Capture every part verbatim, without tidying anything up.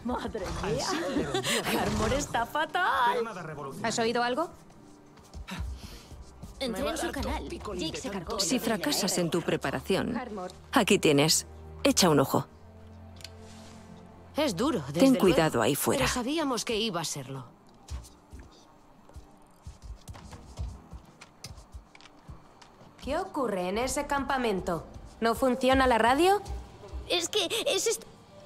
Madre mía. Armor está fatal. ¿Has oído algo? Entré en su canal. Jake se cargó. Si fracasas en tu preparación, aquí tienes. Echa un ojo. Es duro, desde Ten luego, cuidado ahí fuera. pero sabíamos que iba a serlo. ¿Qué ocurre en ese campamento? ¿No funciona la radio? Es que es... Est...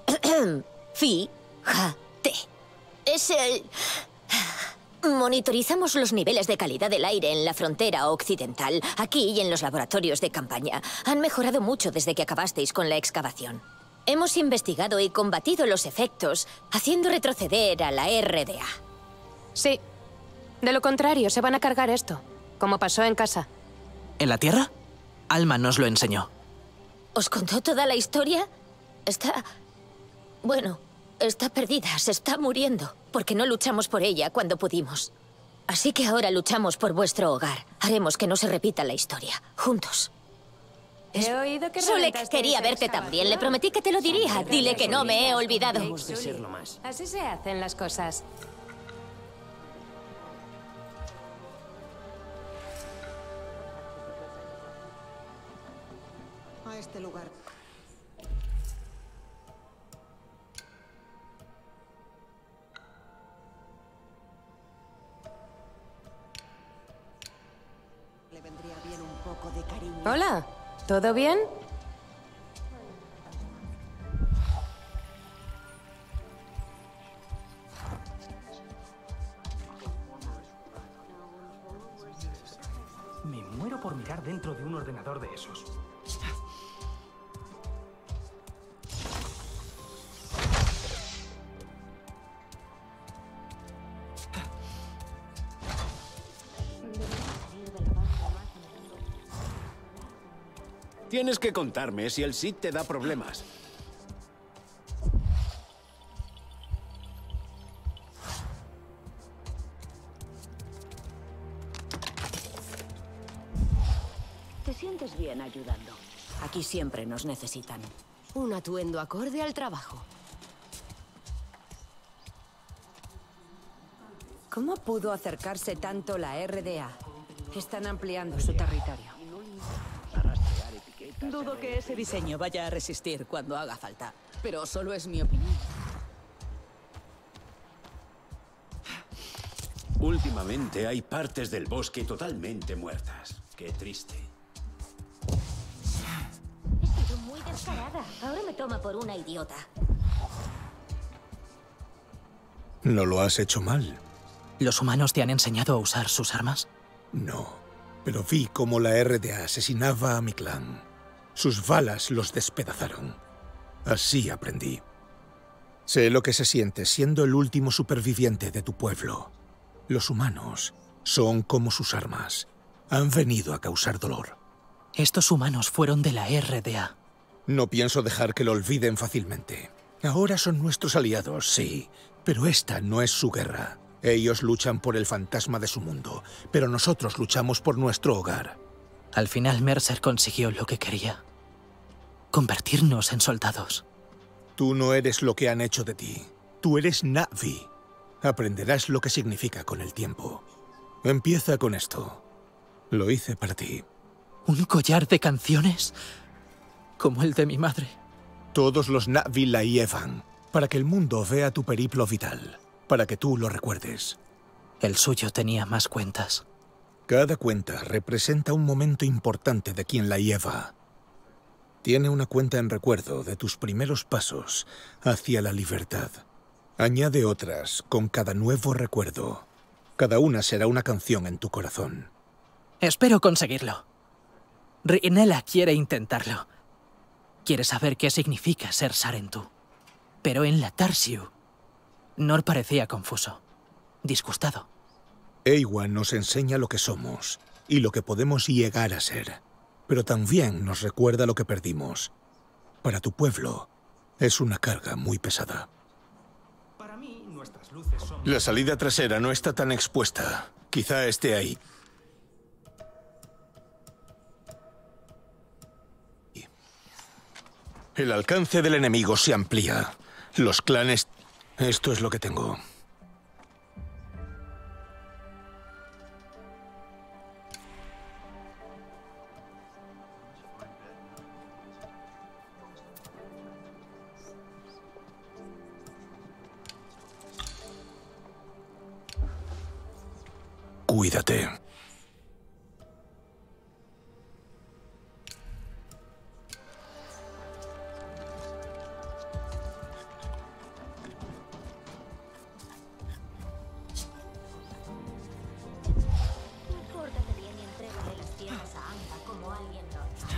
Fíjate. Es el... Monitorizamos los niveles de calidad del aire en la frontera occidental, aquí y en los laboratorios de campaña. Han mejorado mucho desde que acabasteis con la excavación. Hemos investigado y combatido los efectos, haciendo retroceder a la R D A. Sí. De lo contrario, se van a cargar esto, como pasó en casa. ¿En la Tierra? Alma nos lo enseñó. ¿Os contó toda la historia? Está... Bueno, está perdida, se está muriendo, porque no luchamos por ella cuando pudimos. Así que ahora luchamos por vuestro hogar. Haremos que no se repita la historia, juntos. He oído que Solek reventasteis quería el verte excavación. también. Le prometí que te lo diría. Dile que no me he olvidado. Así se hacen las cosas. A este lugar. Le vendría bien un poco de cariño. Hola, ¿todo bien? Me muero por mirar dentro de un ordenador de esos. Tienes que contarme si el S I D te da problemas. Te sientes bien ayudando. Aquí siempre nos necesitan. Un atuendo acorde al trabajo. ¿Cómo pudo acercarse tanto la R D A? Están ampliando su territorio. Dudo que ese diseño vaya a resistir cuando haga falta, pero solo es mi opinión. Últimamente hay partes del bosque totalmente muertas. Qué triste. He sido muy descarada. Ahora me toma por una idiota. No lo has hecho mal. ¿Los humanos te han enseñado a usar sus armas? No, pero vi cómo la R D A asesinaba a mi clan. Sus balas los despedazaron. Así aprendí. Sé lo que se siente siendo el último superviviente de tu pueblo. Los humanos son como sus armas. Han venido a causar dolor. Estos humanos fueron de la R D A. No pienso dejar que lo olviden fácilmente. Ahora son nuestros aliados, sí, pero esta no es su guerra. Ellos luchan por el fantasma de su mundo, pero nosotros luchamos por nuestro hogar. Al final Mercer consiguió lo que quería. Convertirnos en soldados. Tú no eres lo que han hecho de ti. Tú eres Na'vi. Aprenderás lo que significa con el tiempo. Empieza con esto. Lo hice para ti. ¿Un collar de canciones? Como el de mi madre. Todos los Na'vi la llevan, para que el mundo vea tu periplo vital, para que tú lo recuerdes. El suyo tenía más cuentas. Cada cuenta representa un momento importante de quien la lleva. Tiene una cuenta en recuerdo de tus primeros pasos hacia la libertad. Añade otras con cada nuevo recuerdo. Cada una será una canción en tu corazón. Espero conseguirlo. Rinella quiere intentarlo. Quiere saber qué significa ser Sarentu. Pero en la Tarsiu, Nor parecía confuso, disgustado. Eywa nos enseña lo que somos y lo que podemos llegar a ser. Pero también nos recuerda lo que perdimos. Para tu pueblo, es una carga muy pesada. Para mí, nuestras luces son... La salida trasera no está tan expuesta. Quizá esté ahí. El alcance del enemigo se amplía. Los clanes... Esto es lo que tengo. Cuídate. Pórtate bien y entrégale las tierras a Anta como alguien normal.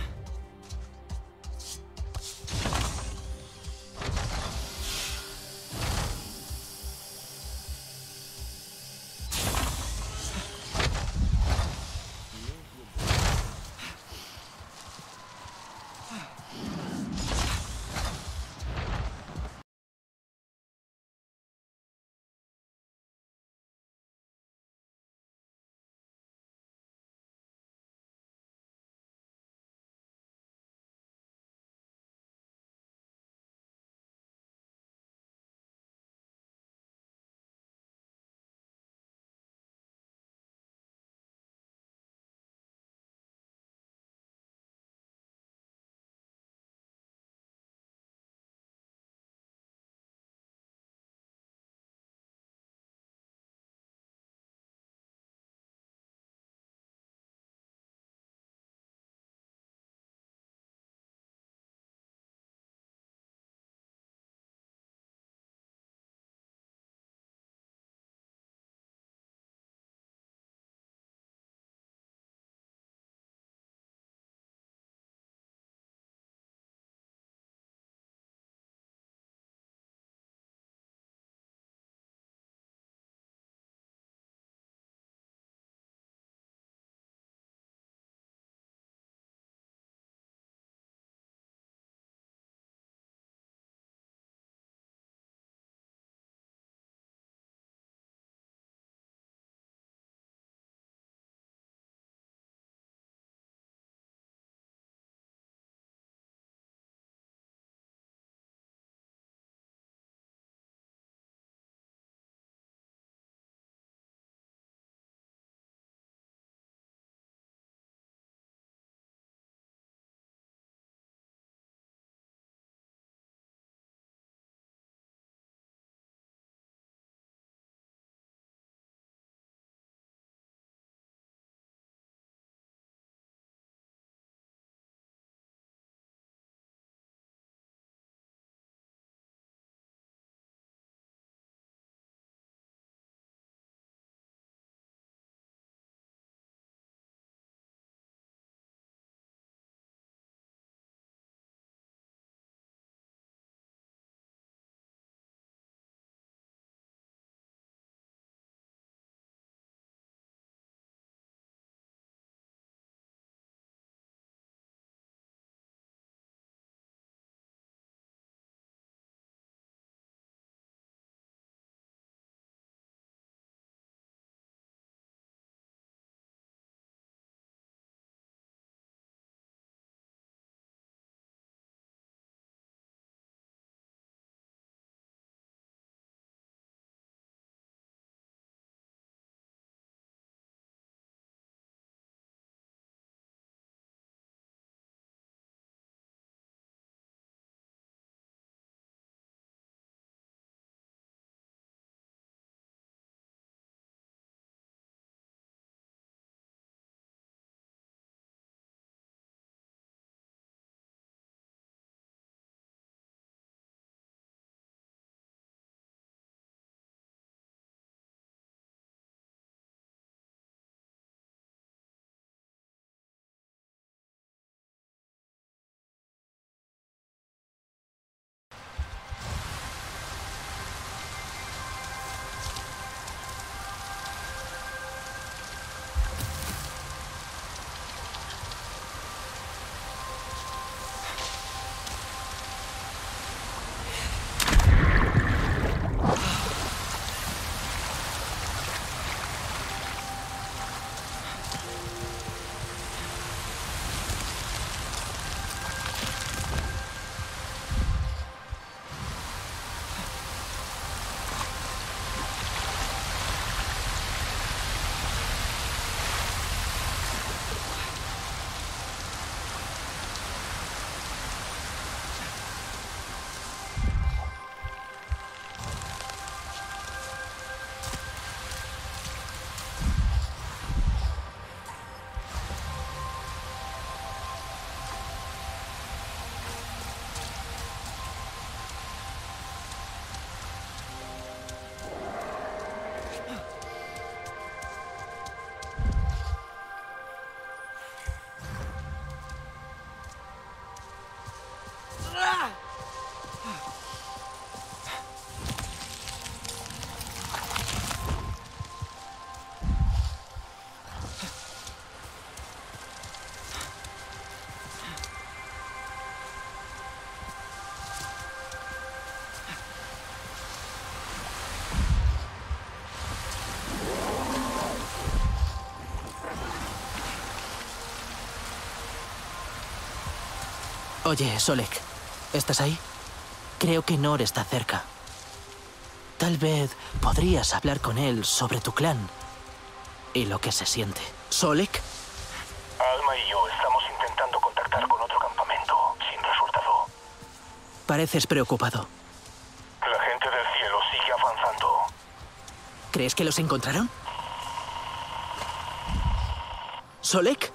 Oye, Solek, ¿estás ahí? Creo que Nor está cerca. Tal vez podrías hablar con él sobre tu clan y lo que se siente. ¿Solek? Alma y yo estamos intentando contactar con otro campamento, sin resultado. Pareces preocupado. La gente del cielo sigue avanzando. ¿Crees que los encontraron? ¿Solek?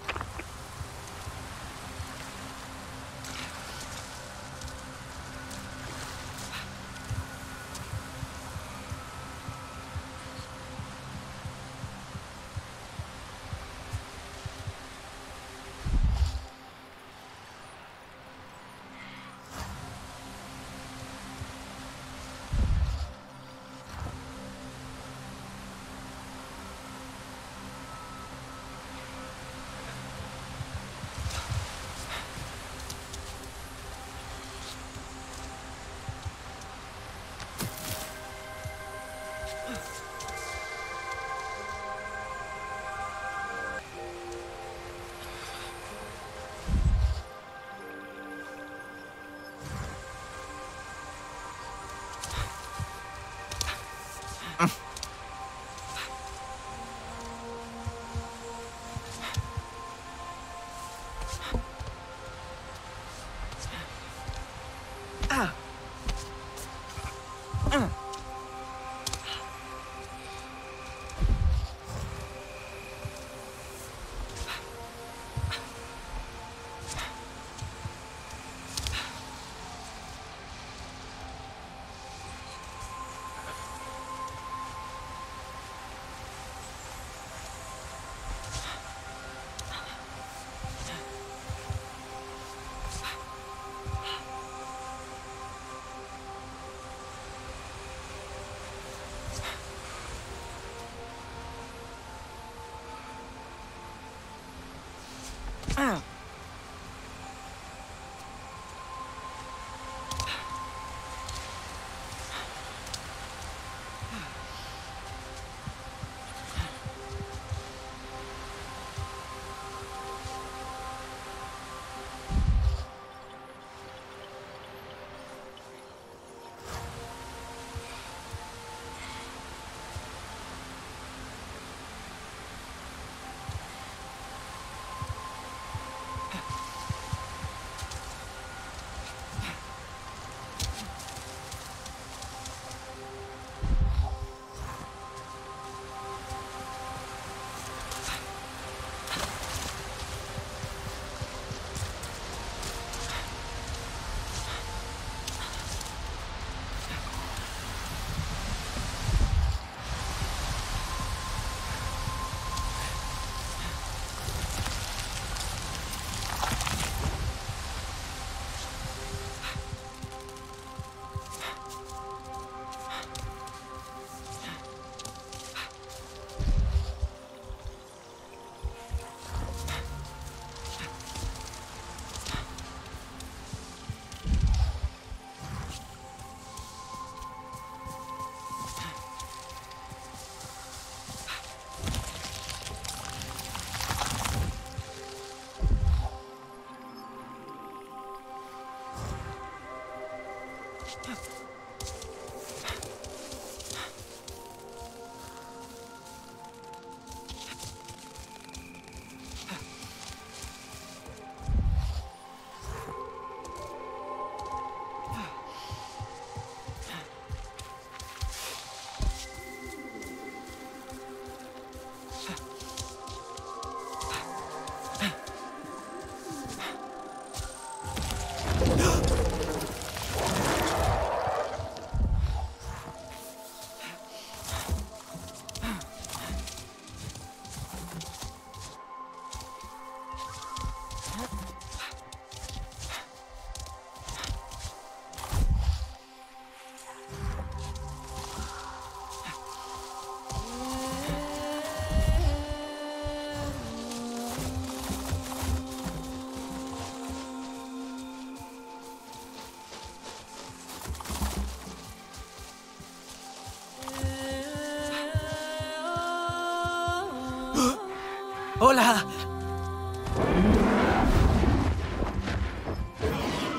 ¡Hola!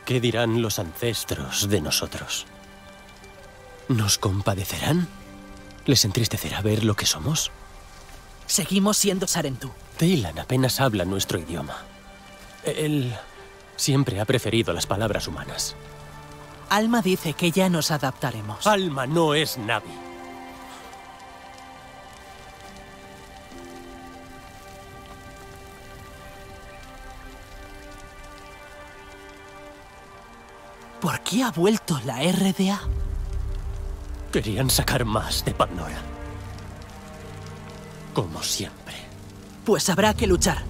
¿Qué dirán los ancestros de nosotros? ¿Nos compadecerán? ¿Les entristecerá ver lo que somos? Seguimos siendo Sarentu. Teylan apenas habla nuestro idioma. Él siempre ha preferido las palabras humanas. Alma dice que ya nos adaptaremos. Alma no es Navi. ¿Por qué ha vuelto la R D A? Querían sacar más de Pandora. Como siempre. Pues habrá que luchar.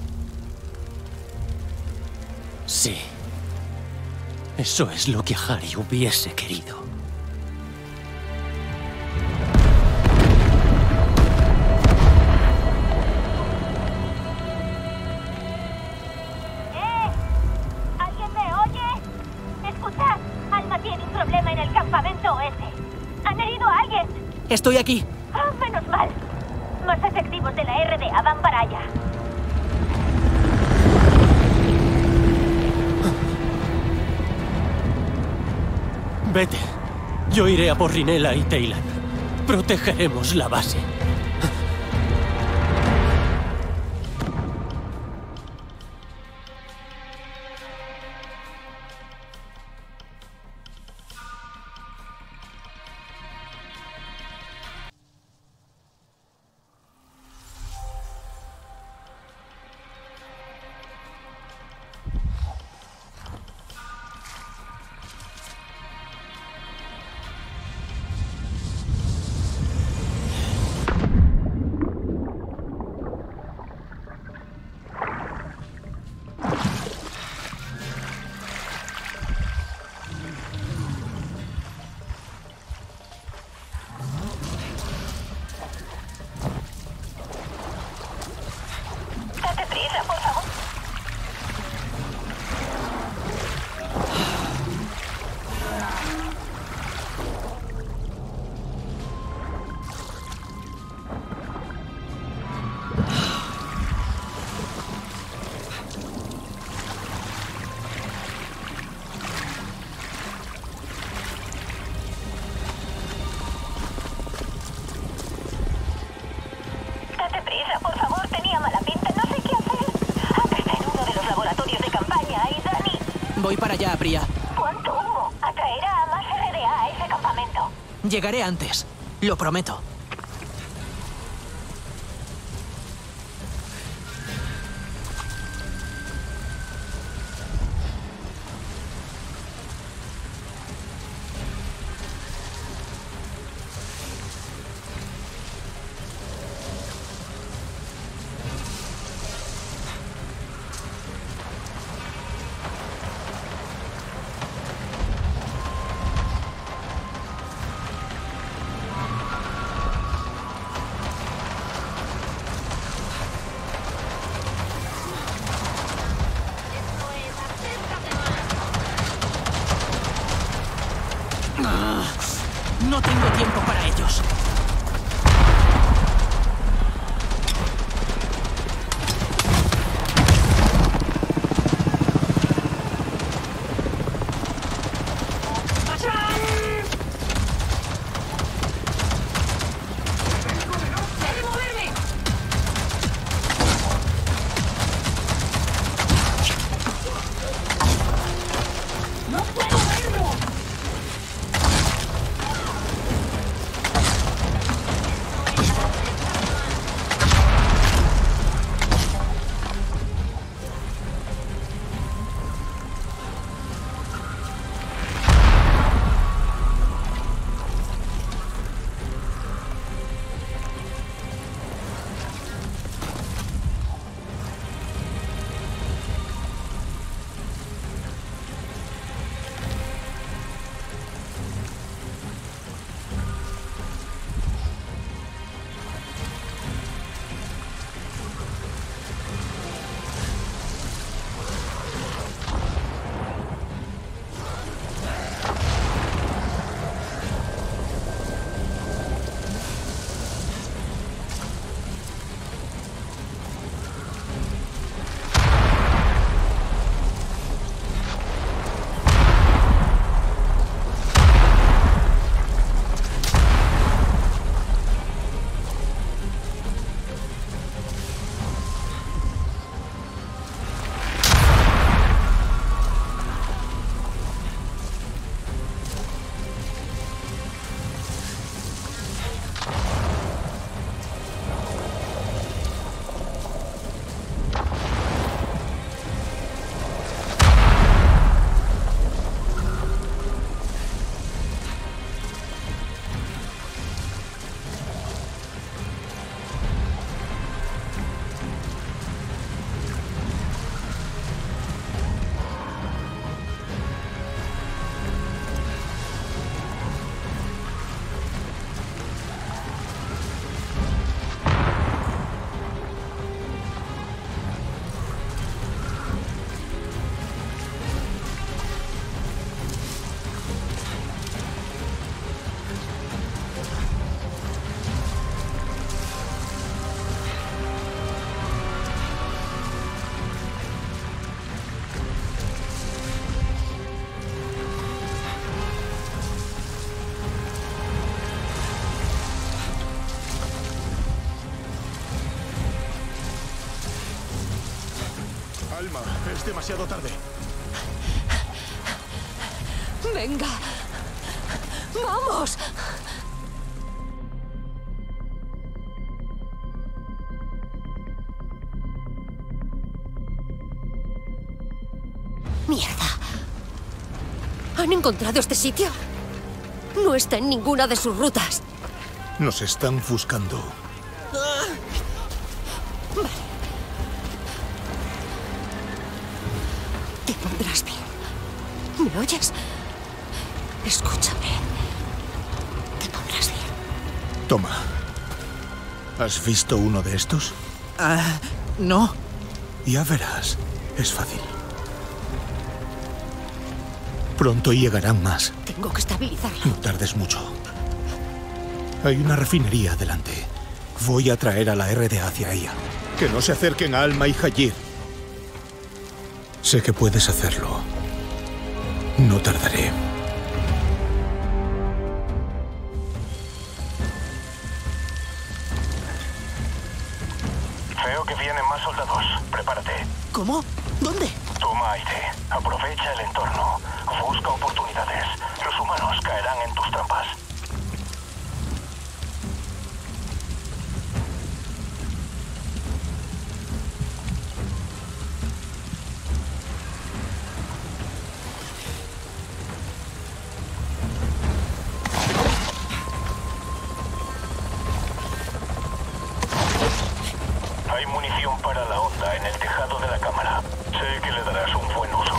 Sí. Eso es lo que Ahri hubiese querido. ¡Eh! ¿Alguien me oye? Escuchad, Alma tiene un problema en el campamento oeste. ¿Han herido a alguien? Estoy aquí. ¡Ah, menos mal! Más efectivos de la R D A van para allá. Vete. Yo iré a por Rinella y Teylan. Protegeremos la base. Date prisa, por favor. Date prisa, por favor. Tenía mala pinta. No sé qué hacer. Acá está en uno de los laboratorios de campaña. ¿Y Dani? Voy para allá, Priya. ¿Cuánto humo? Atraerá a más R D A a ese campamento. Llegaré antes. Lo prometo. Ah, no tengo tiempo para ellos. Es demasiado tarde. Venga. ¡Vamos! ¡Mierda! ¿Han encontrado este sitio? No está en ninguna de sus rutas. Nos están buscando. Vale. Te pondrás bien. ¿Me oyes? Escúchame. Te pondrás bien. Toma. ¿Has visto uno de estos? Ah, no. Ya verás. Es fácil. Pronto llegarán más. Tengo que estabilizarlo. No tardes mucho. Hay una refinería delante. Voy a traer a la R D A hacia ella. Que no se acerquen a Alma y Hayir. Sé que puedes hacerlo. No tardaré. Veo que vienen más soldados. Prepárate. ¿Cómo? ¿Dónde? Toma aire. Aprovecha el entorno. Busca oportunidades. Los humanos caerán en tus trampas. Hay munición para la onda en el tejado de la cámara. Sé que le darás un buen uso.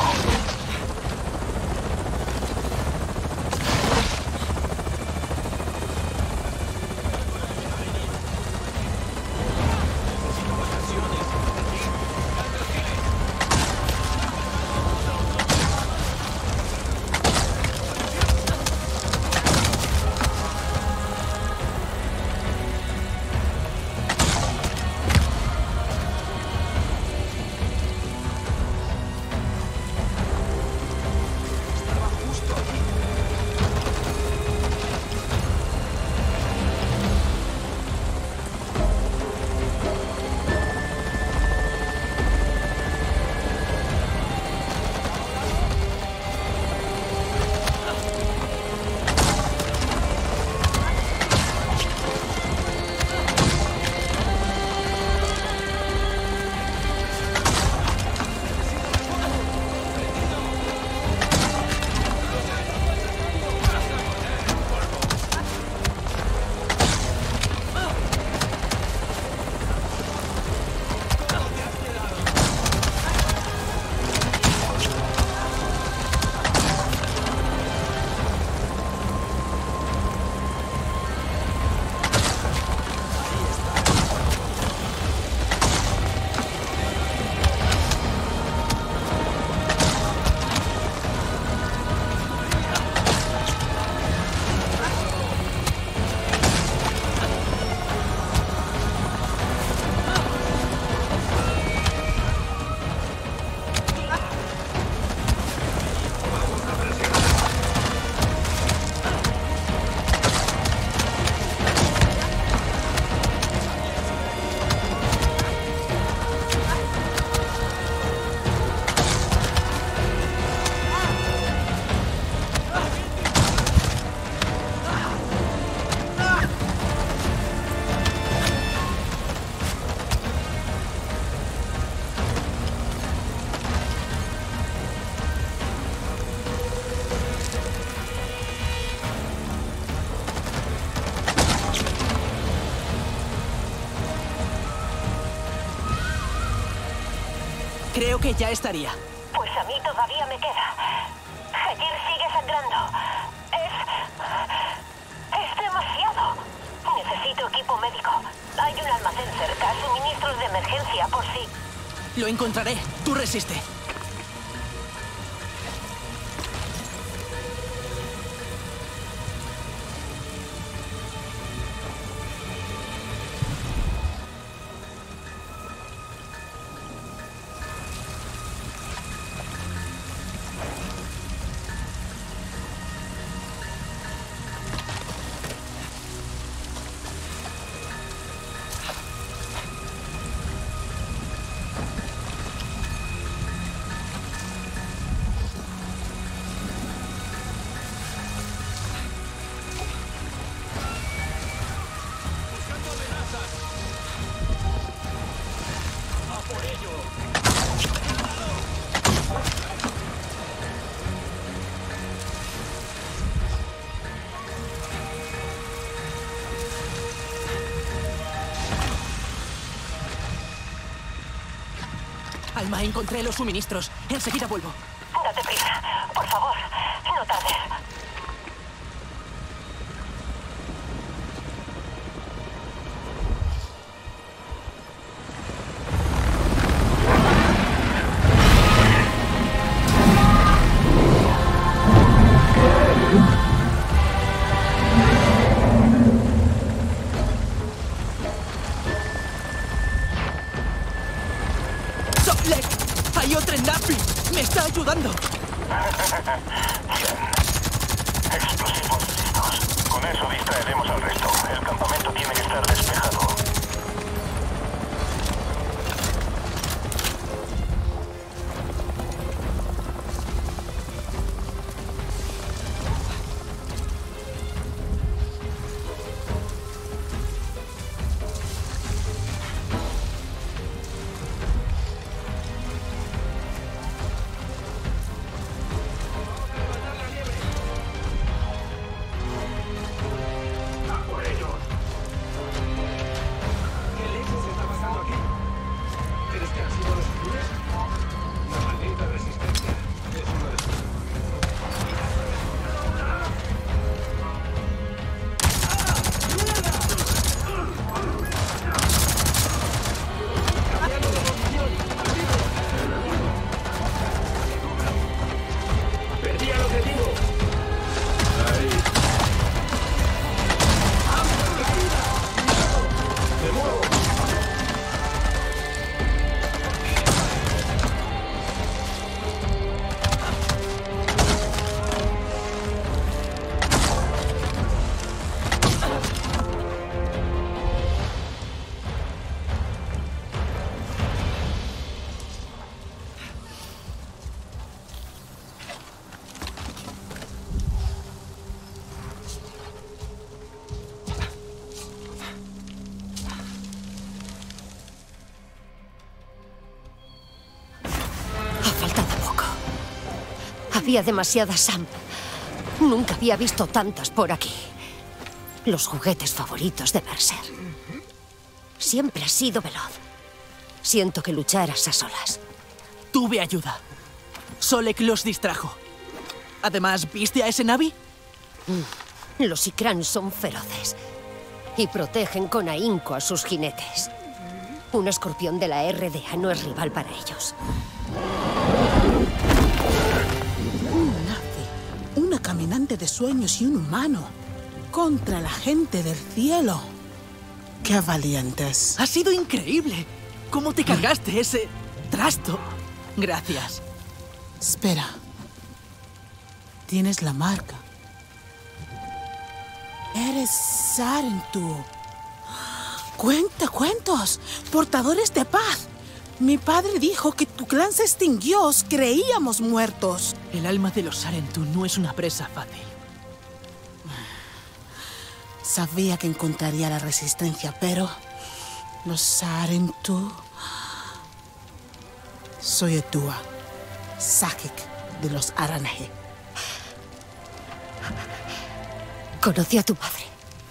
Creo que ya estaría. Pues a mí todavía me queda. Hayir sigue sangrando. Es... es demasiado. Necesito equipo médico. Hay un almacén cerca, suministros de emergencia por si... Lo encontraré. Tú resiste. Alma, encontré los suministros. Enseguida vuelvo. Date prisa. Por favor, no tardes. ¡Solek! ¡Hay otra Navi! ¡Me está ayudando! Bien. Explosivos listos. Con eso distraeremos al resto. El campamento tiene que estar despejado. Había demasiadas Sam. Nunca había visto tantas por aquí. Los juguetes favoritos de Mercer. Siempre has sido veloz. Siento que lucharas a solas. Tuve ayuda. Solek los distrajo. Además, ¿viste a ese Navi? Los Ikran son feroces y protegen con ahínco a sus jinetes. Un escorpión de la R D A no es rival para ellos. Una caminante de sueños y un humano contra la gente del cielo. ¡Qué valientes! Ha sido increíble. ¿Cómo te cargaste ese trasto? Gracias. Espera. Tienes la marca. Eres Sarentu. Cuenta cuentos. Portadores de paz. Mi padre dijo que tu clan se extinguió, os creíamos muertos. El alma de los Sarentu no es una presa fácil. Sabía que encontraría la resistencia, pero... los Sarentu... Soy Etua, Sakik de los Aranaje. Conocí a tu padre.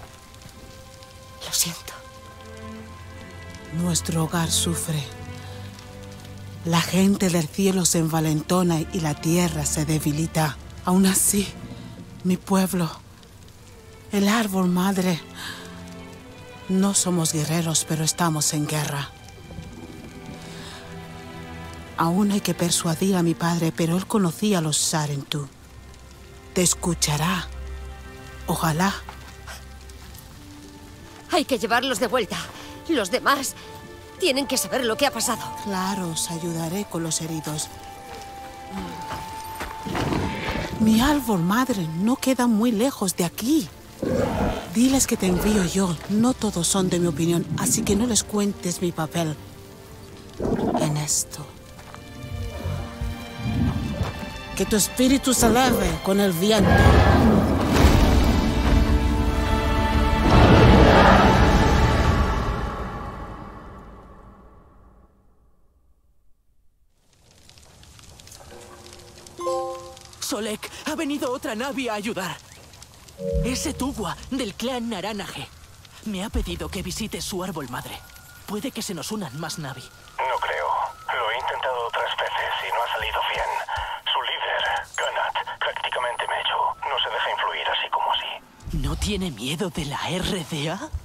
Lo siento. Nuestro hogar sufre. La gente del cielo se envalentona y la tierra se debilita. Aún así, mi pueblo, el árbol madre, no somos guerreros, pero estamos en guerra. Aún hay que persuadir a mi padre, pero él conocía a los Sarentu. Te escuchará. Ojalá. Hay que llevarlos de vuelta. Los demás tienen que saber lo que ha pasado. Claro, os ayudaré con los heridos. Mi árbol madre no queda muy lejos de aquí. Diles que te envío yo. No todos son de mi opinión, así que no les cuentes mi papel en esto. Que tu espíritu se eleve con el viento. Solek, ha venido otra Navi a ayudar. Ese Tugwa, del clan Naranaje. Me ha pedido que visite su árbol madre. Puede que se nos unan más Navi. No creo. Lo he intentado otras veces y no ha salido bien. Su líder, Gunnar, prácticamente mecho. No se deja influir así como así. ¿No tiene miedo de la R D A?